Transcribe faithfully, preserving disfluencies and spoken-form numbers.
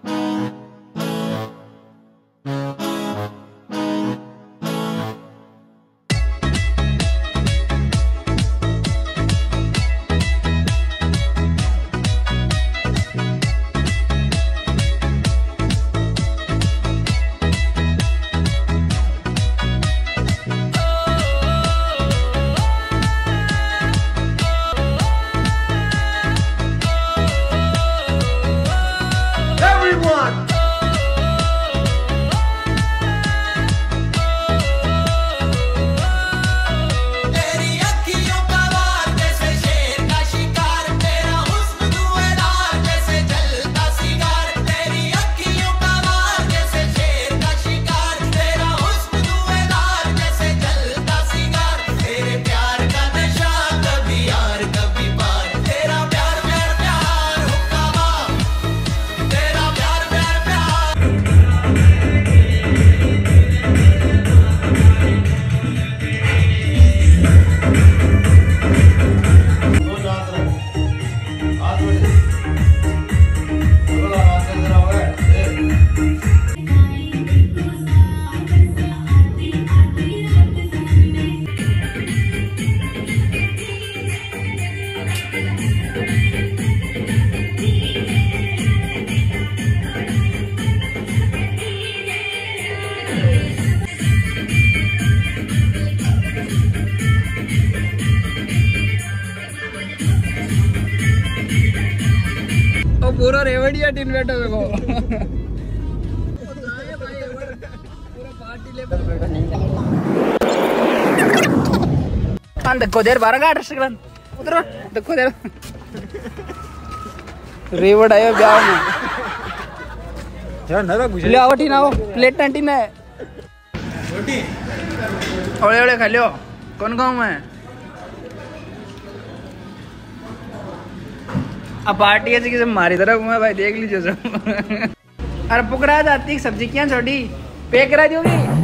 पूरा रेवड़िया टीन बैठा देखो देखो देर बारह का आठ उधर देखो देर रेवड़ आयो ब्याह में ले आओ टीन आओ प्लेट टीन है ओले ओले खा लियो कौन खाऊं मैं अब पार्टी ऐसे किसी मारी तरह घूमे भाई देख लीजिए सब। अरे पुकरा जाती सब्जी क्या छोटी पे करा दोगी।